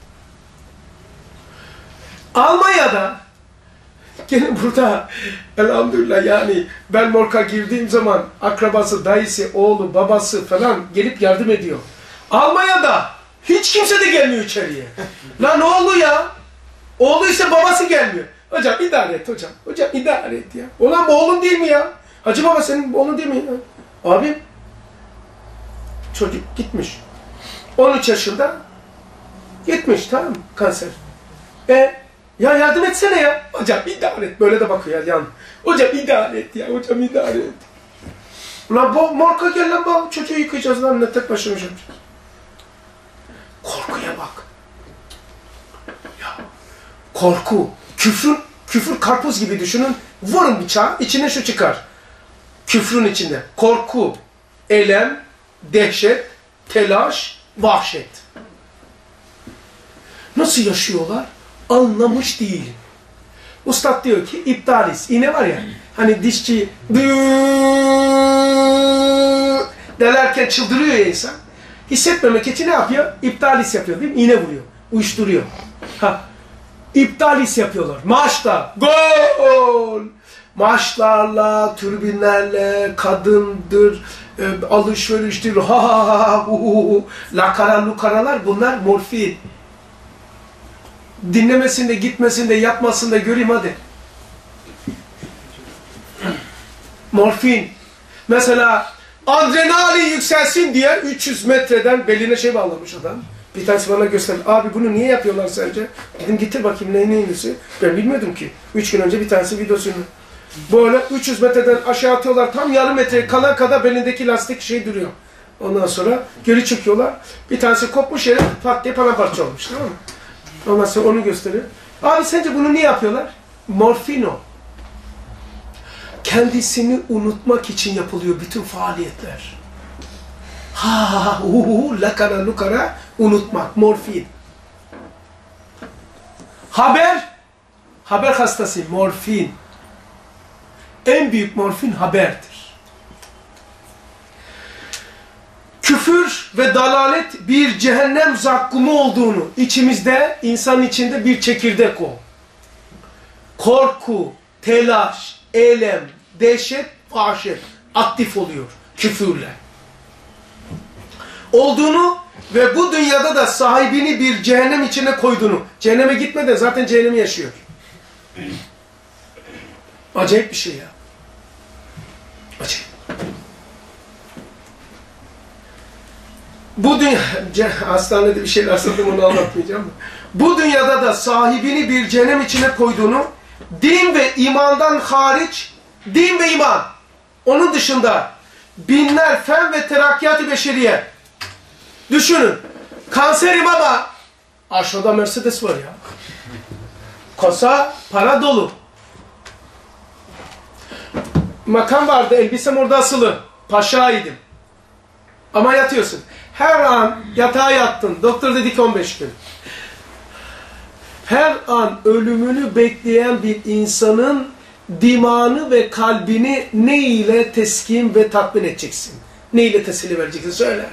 Almanya'da gene burada elhamdülillah yani ben morga girdiğim zaman akrabası, dayısı, oğlu, babası falan gelip yardım ediyor. Almanya'da hiç kimse de gelmiyor içeriye. Lan ne oldu ya? Oğlu ise babası gelmiyor. Hocam idare et hocam. Hocam idare et ya. Ulan bu oğlun değil mi ya? Hacı baba senin oğlun değil mi ya? Abi çocuk gitmiş. on üç yaşında gitmiş tamam mı? Kanser. E ya yardım etsene ya. Hocam idare et. Böyle de bakıyor ya yan. Hocam idare et ya. Hocam idare et. Ulan bu morka gel lan bu çocuğu yıkayacağız lan ne tek başıma yapacağız. Korkuya bak. Ya korku. Küfrün, küfür karpuz gibi düşünün. Vurun bıçağı içine şu çıkar. Küfrün içinde. Korku, elem, dehşet, telaş, vahşet. Nasıl yaşıyorlar? Anlamış değilim. Ustad diyor ki iptalis. İğne var ya hani dişçi delerken çıldırıyor ya insan. Hissetmemek için ne yapıyor? İptalis yapıyor değil mi? İğne vuruyor. Uyuşturuyor. Ha. İptalis yapıyorlar. Maçta. Gol! Maçlarla, türbinlerle, kadındır, e, alışveriştir, ha ha ha ha, hu hu hu. Lakara lukaralar bunlar morfin. Dinlemesinde, gitmesinde, yapmasında göreyim hadi. Morfin. Mesela adrenalin yükselsin diye üç yüz metreden beline şey bağlamış adam. Bir tanesi bana gösterdi. Abi bunu niye yapıyorlar sence? Dedim getir bakayım ne neyinisi. Ben bilmiyordum ki. Üç gün önce bir tanesi videosunu. Böyle üç yüz metreden aşağı atıyorlar. Tam yarım metreye kalan kadar belindeki lastik şey duruyor. Ondan sonra geri çekiyorlar. Bir tanesi kopmuş yere pat diye paramparça olmuş. Tamam mı? Ondan sonra onu gösteriyor. Abi sence bunu niye yapıyorlar? Morfin o. Kendisini unutmak için yapılıyor bütün faaliyetler. Ha ha ha hu hu lakara lukara unutmak. Morfin. Haber. Haber hastası. Morfin. En büyük morfin haberdir. Küfür ve dalalet bir cehennem zakkumu olduğunu, içimizde, insan içinde bir çekirdek o. Korku, telaş, elem, dehşet, vahşet aktif oluyor küfürle. Olduğunu ve bu dünyada da sahibini bir cehennem içine koyduğunu, cehenneme gitmeden zaten cehennemi yaşıyor. Acayip bir şey ya. Acayip. Bu dünya, hastanede bir şeyler sandım onu anlatmayacağım. Bu dünyada da sahibini bir cehennem içine koyduğunu, din ve imandan hariç, din ve iman, onun dışında binler fen ve terakkiyat-ı beşeriye. Düşünün, kanserim ama aşağıda Mercedes var ya. Kasa para dolu. Makam vardı, elbisem orada asılı. Paşaydım. Ama yatıyorsun. Her an yatağa yattın. Doktor dedi ki on beş gün. Her an ölümünü bekleyen bir insanın dimağını ve kalbini ne ile teskin ve tatmin edeceksin? Ne ile teselli vereceksin? Söyle.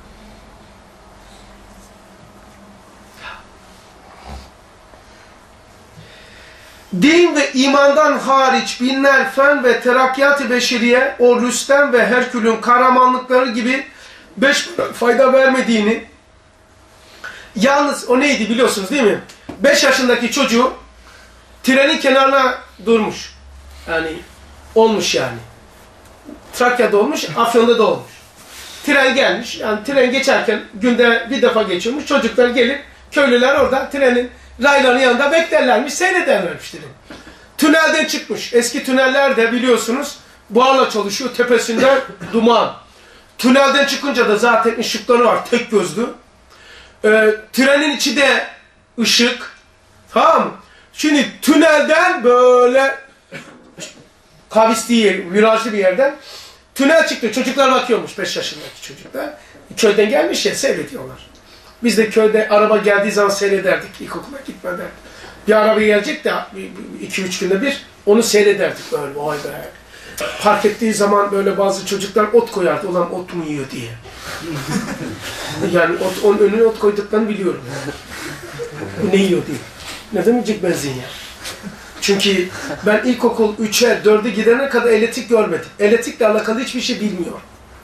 Din ve imandan hariç binler fen ve terakkiyat-ı beşeriye, o Rüstem ve Herkül'ün kahramanlıkları gibi beş fayda vermediğini, yalnız o neydi biliyorsunuz değil mi? Beş yaşındaki çocuğu trenin kenarına durmuş. Yani olmuş yani. Trakya'da olmuş, Afyon'da da olmuş. Tren gelmiş, yani tren geçerken günde bir defa geçiyormuş. Çocuklar gelip, köylüler orada trenin rayların yanında beklerlermiş, seyrederlermiş tren. Tünelden çıkmış. Eski tünellerde biliyorsunuz buharla çalışıyor, tepesinden duman. Tünelden çıkınca da zaten ışıkları var, tek gözlü. Ee, trenin içi de ışık. Tamam mı? Şimdi tünelden böyle kavis değil, virajlı bir yerden tünel çıktı. Çocuklar bakıyormuş, beş yaşındaki çocuklar. Köyden gelmiş ya, seyrediyorlar. Biz de köyde araba geldiği zaman seyrederdik ilkokula gitmeden. Bir araba gelecek de iki üç günde bir onu seyrederdik böyle. Vay be. Park ettiği zaman böyle bazı çocuklar ot koyardı. Ulan ot mu yiyor diye. Yani ot, onun önüne ot koyduklarını biliyorum. Bu ne yiyor diye. Neden yiyecek benzin ya? Çünkü ben ilkokul üçe, dörde gidene kadar elektrik görmedim. Elektrikle alakalı hiçbir şey bilmiyor.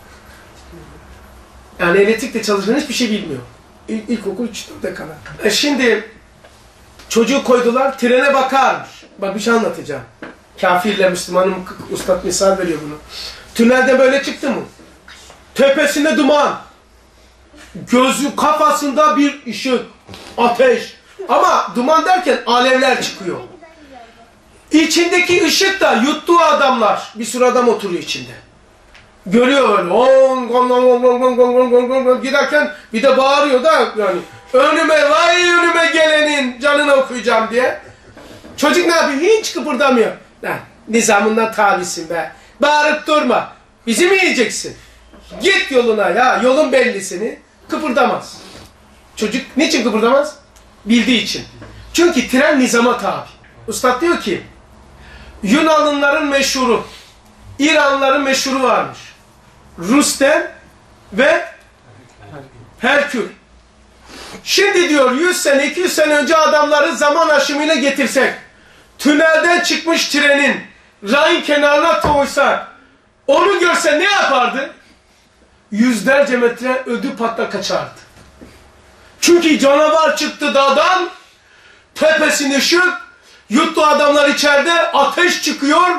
Yani elektrikle çalışan hiçbir şey bilmiyor. İlk, ilkokul üç dörde kadar. E şimdi çocuğu koydular, trene bakarmış. Bak bir şey anlatacağım. Kafirle Müslümanın ustad misal veriyor bunu. Tünelde böyle çıktı mı? Tepesinde duman. Gözü kafasında bir ışık. Ateş. Ama duman derken alevler çıkıyor. İçindeki ışık da yuttuğu adamlar. Bir sürü adam oturuyor içinde. Görüyor öyle. On, on, on, on, on, on, on, on, on, on, giderken bir de bağırıyor da yani. Önüme, vay önüme gelenin canını okuyacağım diye. Çocuk ne yapıyor? Hiç kıpırdamıyor. Lan, nizamından tabisin be. Bağırıp durma. Bizi mi yiyeceksin? Git yoluna ya. Yolun bellisini. Kıpırdamaz. Çocuk niçin kıpırdamaz? Bildiği için. Çünkü tren nizama tabi. Ustad diyor ki Yunanlıların meşhuru, İranlıların meşhuru varmış. Rüstem ve Herkül. Şimdi diyor yüz sene, iki yüz sene önce adamları zaman aşımıyla getirsek, tünelden çıkmış trenin rayın kenarına koysak, onu görse ne yapardı? Yüzlerce metre ödü patla kaçardı. Çünkü canavar çıktı dağdan, tepesine ışık, yuttu adamlar içeride, ateş çıkıyor,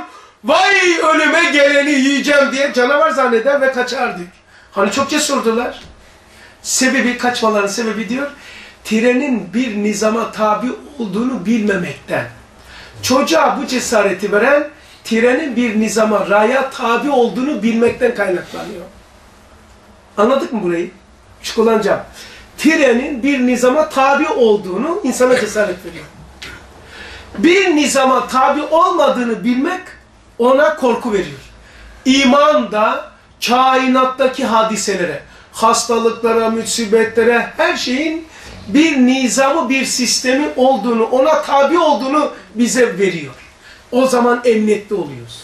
Vay önüme geleni yiyeceğim diye canavar zanneder ve kaçar diyor. Hani çok cesurdular. Sebebi, kaçmaların sebebi diyor, trenin bir nizama tabi olduğunu bilmemekten. Çocuğa bu cesareti veren, trenin bir nizama, raya tabi olduğunu bilmekten kaynaklanıyor. Anladık mı burayı? Şu kullanacağım. Trenin bir nizama tabi olduğunu insana cesaret veriyor. Bir nizama tabi olmadığını bilmek ona korku veriyor. İman da kainattaki hadiselere, hastalıklara, musibetlere, her şeyin bir nizamı, bir sistemi olduğunu, ona tabi olduğunu bize veriyor. O zaman emniyette oluyoruz.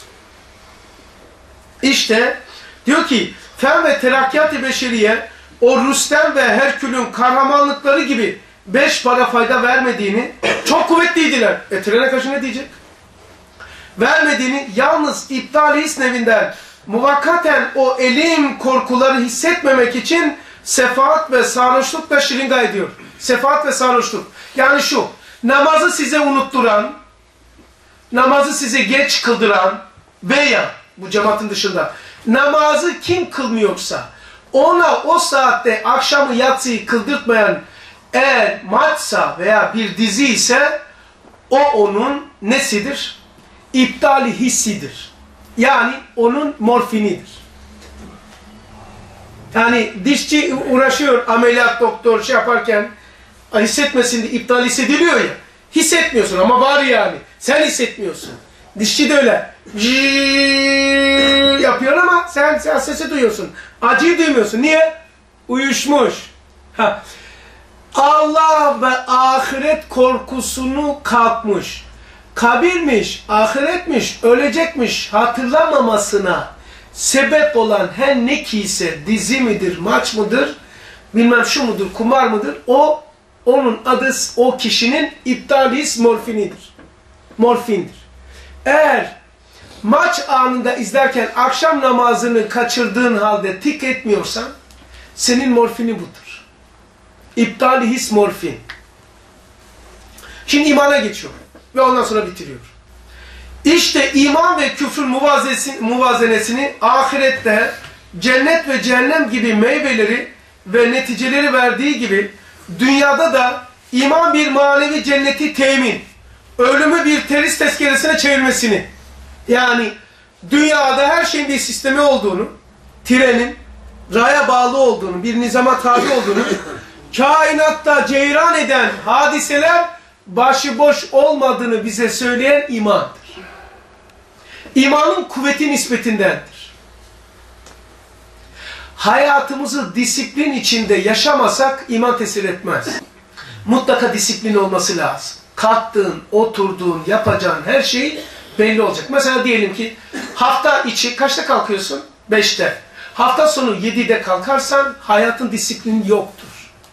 İşte diyor ki, fen ve terakkiyat-ı beşeriye o Rüstem ve Herkül'ün kahramanlıkları gibi beş para fayda vermediğini, çok kuvvetliydiler. E trene karşı ne diyecek? Vermediğini, yalnız iptal-i hisnevinden muvakkaten o elim korkuları hissetmemek için sefaat ve sarhoşlukla şırınga ediyor. Sefaat ve sarhoşluk. Yani şu, namazı size unutturan, namazı size geç kıldıran veya bu cemaatin dışında namazı kim kılmıyorsa ona o saatte akşamı yatsıyı kıldırtmayan eğer maçsa veya bir dizi ise o onun nesidir? İptali hissidir. Yani onun morfinidir. Yani dişçi uğraşıyor, ameliyat doktor şey yaparken hissetmesin diye iptal hissediliyor ya. Hissetmiyorsun ama var yani. Sen hissetmiyorsun. Dişçi de öyle. Yapıyor ama sen, sen sesi duyuyorsun. Acıyı duymuyorsun. Niye? Uyuşmuş. Ha. Allah ve ahiret korkusunu kalkmış. Kabirmiş, ahiretmiş, ölecekmiş hatırlamamasına sebep olan her ne ki ise dizi midir, maç mıdır, bilmem şu mudur, kumar mıdır, o onun adı o kişinin iptalis morfinidir. Morfindir. Eğer maç anında izlerken akşam namazını kaçırdığın halde tik etmiyorsan senin morfini budur. İptali his morfin. Şimdi imana geçiyor ve ondan sonra bitiriyor. İşte iman ve küfür muvazenesini ahirette cennet ve cehennem gibi meyveleri ve neticeleri verdiği gibi dünyada da iman bir manevi cenneti temin, ölümü bir teris tezkeresine çevirmesini, yani dünyada her şeyin bir sistemi olduğunu, trenin raya bağlı olduğunu, bir nizama tabi olduğunu, kainatta ceyran eden hadiseler başıboş olmadığını bize söyleyen imandır. İmanın kuvveti nispetindendir. Hayatımızı disiplin içinde yaşamasak iman tesir etmez. Mutlaka disiplin olması lazım. Kalktığın, oturduğun, yapacağın her şey belli olacak. Mesela diyelim ki hafta içi kaçta kalkıyorsun? Beşte. Hafta sonu yedide kalkarsan hayatın disiplini yoktur.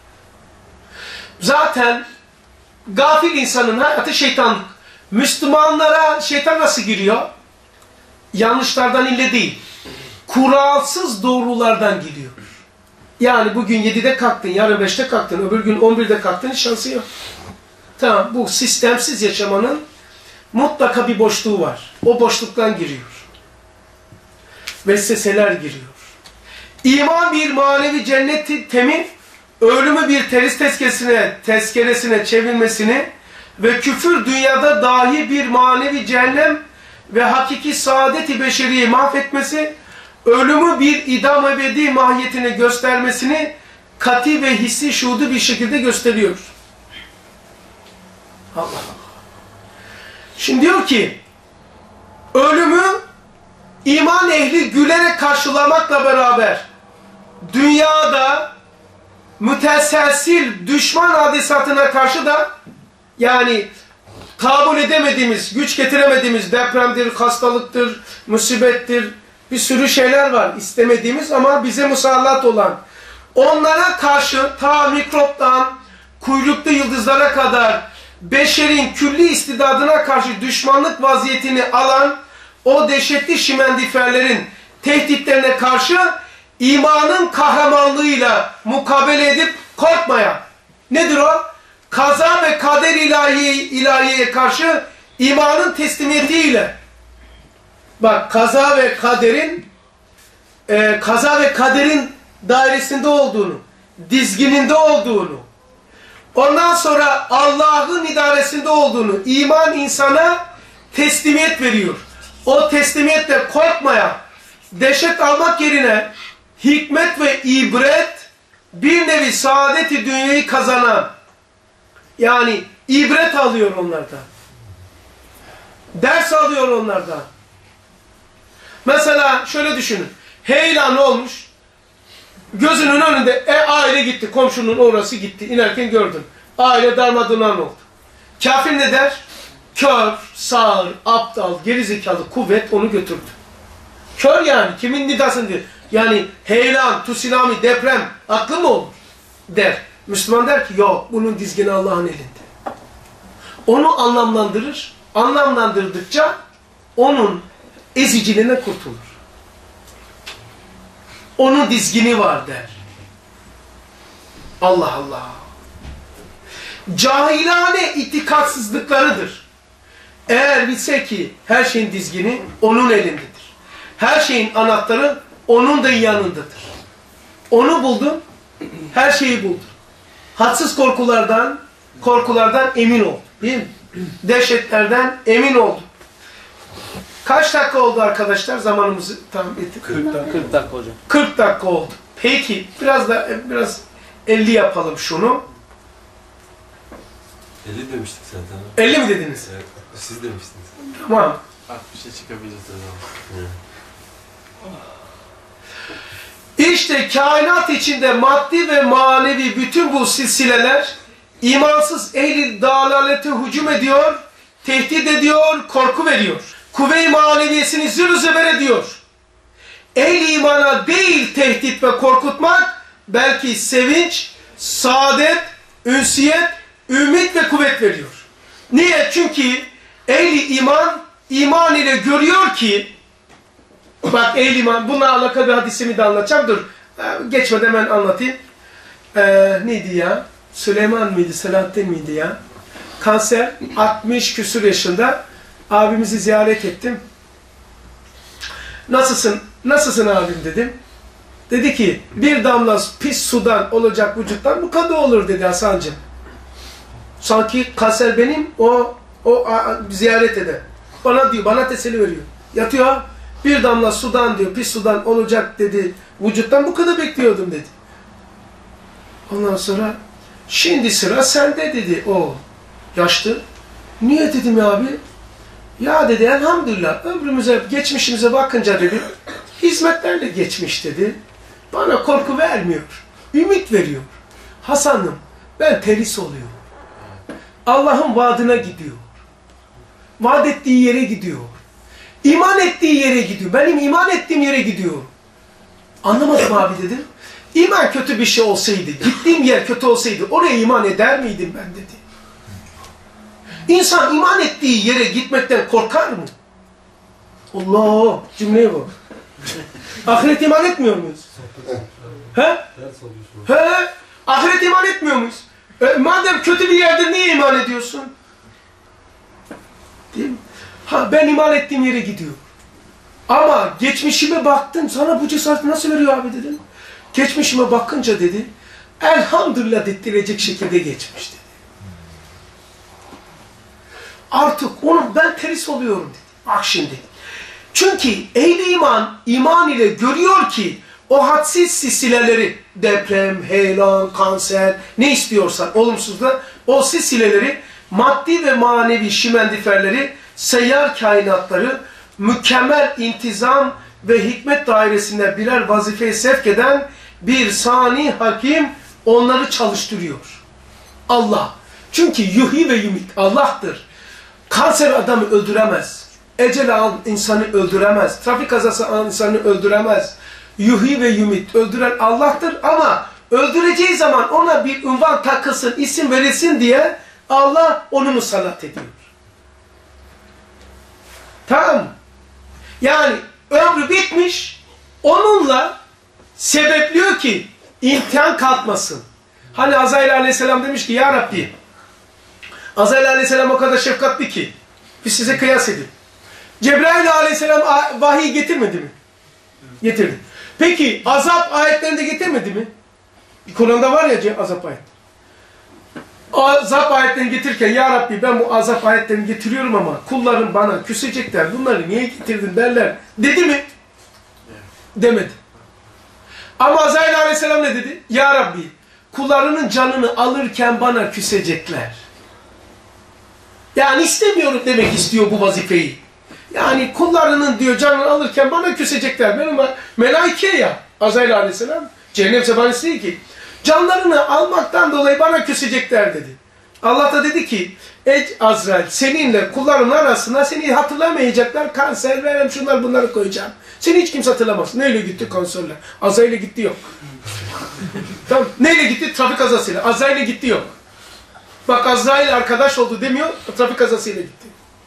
Zaten gafil insanın hayatı şeytanlık. Müslümanlara şeytan nasıl giriyor? Yanlışlardan ille değil. Kuralsız doğrulardan giriyor. Yani bugün yedide kalktın, yarın beşte kalktın, öbür gün on birde kalktın, hiç şansı yok. Tamam, bu sistemsiz yaşamanın mutlaka bir boşluğu var. O boşluktan giriyor. Vesveseler giriyor. İman bir manevi cenneti temin, ölümü bir teris tezkeresine, tezkeresine çevirmesini ve küfür dünyada dahi bir manevi cehennem ve hakiki saadet-i beşeriyi mahvetmesi, ölümü bir idam ebedi mahiyetini göstermesini kati ve hissi şuudu bir şekilde gösteriyor. Allah Allah. Şimdi diyor ki, ölümü iman ehli gülerek karşılamakla beraber dünyada müteselsil düşman hadisatına karşı da, yani kabul edemediğimiz, güç getiremediğimiz depremdir, hastalıktır, musibettir, bir sürü şeyler var istemediğimiz ama bize musallat olan. Onlara karşı ta mikroptan kuyruklu yıldızlara kadar beşerin külli istidadına karşı düşmanlık vaziyetini alan o dehşetli şimendiferlerin tehditlerine karşı imanın kahramanlığıyla mukabele edip korkmayan. Nedir o? Kaza ve kader ilahi, ilahiyeye karşı imanın teslimiyetiyle. Bak kaza ve kaderin e, kaza ve kaderin dairesinde olduğunu, dizgininde olduğunu, ondan sonra Allah'ın idaresinde olduğunu, iman insana teslimiyet veriyor. O teslimiyetle korkmaya, dehşet almak yerine hikmet ve ibret, bir nevi saadeti dünyayı kazanan, yani ibret alıyor onlardan. Ders alıyor onlardan. Mesela şöyle düşünün. Heyla ne olmuş? Gözünün önünde e, aile gitti. Komşunun orası gitti. İnerken gördün. Aile darmadağın oldu. Kafir ne der? Kör, sağır, aptal, gerizekalı kuvvet onu götürdü. Kör yani. Kimin nidasını diyor? Yani heyelan, tsunami, deprem aklı mı olur? Der. Müslüman der ki yok. Bunun dizgini Allah'ın elinde. Onu anlamlandırır. Anlamlandırdıkça onun eziciliğine kurtulur. Onun dizgini var der. Allah Allah. Cahilane itikatsızlıklarıdır. Eğer bilse ki her şeyin dizgini onun elindedir. Her şeyin anahtarı onun da yanındadır. Onu buldun, her şeyi buldun. Hadsiz korkulardan, korkulardan emin ol. Değil mi? Dehşetlerden emin oldum. Kaç dakika oldu arkadaşlar? Zamanımızı tam ettik. kırk dakika. kırk dakika hocam. kırk dakika oldu. Peki biraz da biraz elli yapalım şunu. elli demiştik zaten. elli mi dediniz? Evet, siz demiştiniz. Tamam. altmışa çıkabileceğiz o zaman. Evet. İşte kainat içinde maddi ve manevi bütün bu silsileler imansız ehli dalalete hücum ediyor, tehdit ediyor, korku veriyor. Kuvve-i maneviyesini zür-ü-zeber ediyor. Ehli imana değil tehdit ve korkutmak, belki sevinç, saadet, ünsiyet, ümit ve kuvvet veriyor. Niye? Çünkü ehli iman, iman ile görüyor ki, bak ehli iman, bununla alakalı bir hadisimi de anlatacağım. Dur, geçmeden hemen anlatayım. Ee, neydi ya? Süleyman mıydı, Selahattin miydi ya? Kanser, altmış küsur yaşında. Abimizi ziyaret ettim. Nasılsın? Nasılsın abim dedim. Dedi ki bir damla pis sudan olacak vücuttan bu kadar olur dedi Hasan'cığım. Sanki kanser benim, o o a, ziyaret eder. Bana diyor, bana teselli veriyor. Yatıyor, bir damla sudan diyor, pis sudan olacak dedi vücuttan bu kadar bekliyordum dedi. Ondan sonra şimdi sıra sende dedi o. Yaşlı. Niye dedim ya abi? Ya dedi elhamdülillah ömrümüze, geçmişimize bakınca dedi, hizmetlerle geçmiş dedi. Bana korku vermiyor, ümit veriyor. Hasan'ım ben teris oluyorum. Allah'ın vaadine gidiyor. Vaat ettiği yere gidiyor. İman ettiği yere gidiyor. Benim iman ettiğim yere gidiyor. Anlamadım abi dedim. İman kötü bir şey olsaydı, gittiğim yer kötü olsaydı oraya iman eder miydim ben dedi. İnsan iman ettiği yere gitmekten korkar mı? Allah! Cümleye bak. Ahiret iman etmiyor muyuz? He? He? Ahiret iman etmiyor muyuz? E, madem kötü bir yerde niye iman ediyorsun? Değil mi? Ha, ben iman ettiğim yere gidiyorum. Ama geçmişime baktım, sana bu cesareti nasıl veriyor abi dedim. Geçmişime bakınca dedi, elhamdülillah dedirtecek şekilde geçmiş dedi. Artık onu ben teris oluyorum dedi. Bak şimdi. Çünkü ehli iman, iman ile görüyor ki o hadsiz silsileleri, deprem, heyelan, kanser, ne istiyorsan olumsuzda, o silsileleri, maddi ve manevi şimendiferleri, seyyar kainatları, mükemmel intizam ve hikmet dairesinde birer vazifeyi sevk eden bir sani hakim onları çalıştırıyor. Allah. Çünkü yuhyi ve yumit Allah'tır. Kanser adamı öldüremez. Ecel alan insanı öldüremez. Trafik kazası alan insanı öldüremez. Yuhyi ve yumit öldüren Allah'tır ama öldüreceği zaman ona bir unvan takılsın, isim verilsin diye Allah onu musallat ediyor. Tamam. Yani ömrü bitmiş, onunla sebepliyor ki imtihan kalkmasın. Hani Azrail aleyhisselam demiş ki ya Rabbi, Azrail aleyhisselam o kadar şefkatli ki, biz size kıyas edin. Cebrail aleyhisselam vahiy getirmedi mi? Getirdi. Peki azap ayetlerinde getirmedi mi? Kur'an'da var ya azap ayet. Azap ayetlerini getirirken ya Rabbi ben bu azap ayetlerini getiriyorum ama kullarım bana küsecekler. Bunları niye getirdin derler. Dedi mi? Demedi. Ama Azrail aleyhisselam ne dedi? Ya Rabbi kullarının canını alırken bana küsecekler. Yani istemiyorum demek istiyor bu vazifeyi. Yani kullarının diyor canını alırken bana küsecekler. Benim melaike ya Azrail aleyhisselam. Cehennem sebanisi değil ki. Canlarını almaktan dolayı bana küsecekler dedi. Allah da dedi ki ey Azrail seninle kullarımın arasında seni hatırlamayacaklar. Kanser verem şunlar bunları koyacağım. Seni hiç kimse hatırlamaz. Neyle gitti kanserle? Azrail'e gitti yok. Tamam. Neyle gitti? Trafik kazasıyla. Azrail'e gitti yok. Bak Azrail arkadaş oldu demiyor. Trafik kazasıyla gitti.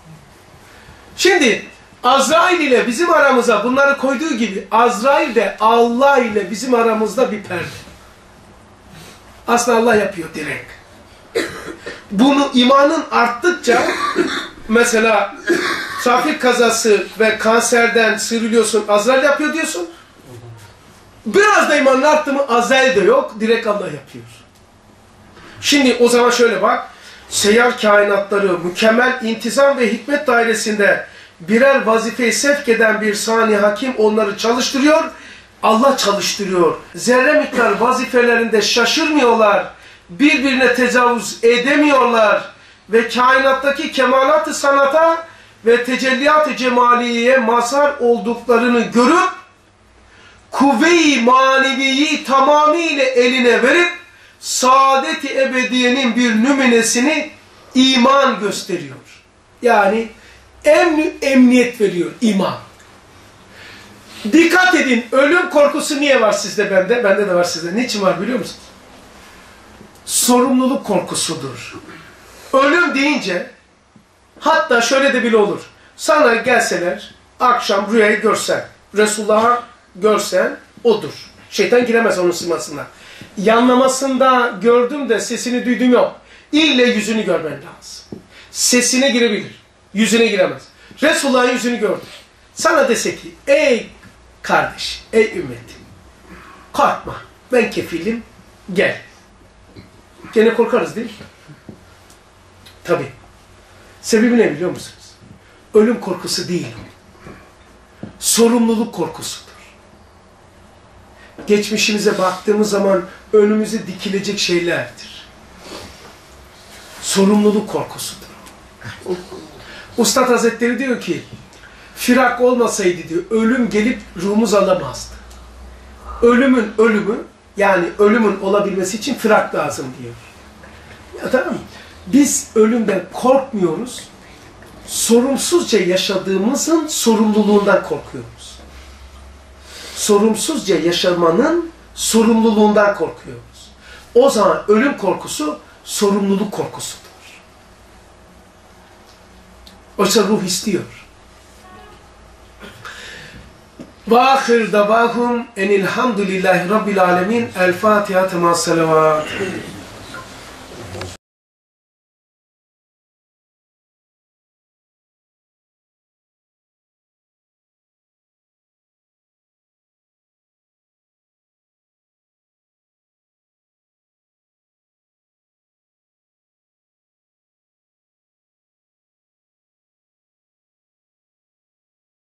Şimdi Azrail ile bizim aramıza bunları koyduğu gibi Azrail de Allah ile bizim aramızda bir perde. Aslında Allah yapıyor direkt. Bunu imanın arttıkça mesela trafik kazası ve kanserden sıyrılıyorsun Azrail yapıyor diyorsun. Biraz da imanın arttı mı Azrail de yok. Direkt Allah yapıyor. Şimdi o zaman şöyle bak. Seyyar kainatları mükemmel intizam ve hikmet dairesinde birer vazifeyi sevk eden bir sani hakim onları çalıştırıyor. Allah çalıştırıyor. Zerre miktar vazifelerinde şaşırmıyorlar. Birbirine tecavüz edemiyorlar. Ve kainattaki kemalat-ı sanata ve tecelliyat-ı cemaliyeye mazhar olduklarını görüp kuvve-i maneviyi tamamıyla eline verip saadet-i ebediyenin bir nümunesini iman gösteriyor. Yani emni, emniyet veriyor iman. Dikkat edin, ölüm korkusu niye var sizde bende? Bende de var sizde. Niçin var biliyor musunuz? Sorumluluk korkusudur. Ölüm deyince hatta şöyle de bile olur. Sana gelseler akşam rüyayı görsen, Resulullah'ı görsen odur. Şeytan giremez onun simasına. Yanlamasında gördüm de sesini duydum yok. İlle yüzünü görmen lazım. Sesine girebilir. Yüzüne giremez. Resulullah'ın yüzünü gördüm. Sana dese ki ey kardeş, ey ümmetim korkma ben kefilim gel. Gene korkarız değil mi? Tabii. Sebebi ne biliyor musunuz? Ölüm korkusu değil. Sorumluluk korkusudur. Geçmişimize baktığımız zaman önümüze dikilecek şeylerdir. Sorumluluk korkusudur. Ustad Hazretleri diyor ki, firak olmasaydı diyor, ölüm gelip ruhumuz alamazdı. Ölümün ölümü, yani ölümün olabilmesi için firak lazım diyor. Ya tamam mı? Biz ölümden korkmuyoruz, sorumsuzca yaşadığımızın sorumluluğundan korkuyoruz. Sorumsuzca yaşamanın sorumluluğundan korkuyoruz. O zaman ölüm korkusu sorumluluk korkusudur. Oysa ruh istiyor. وآخر دعواهم أن الحمد لله رب العالمين الفاتحة مع الصلوات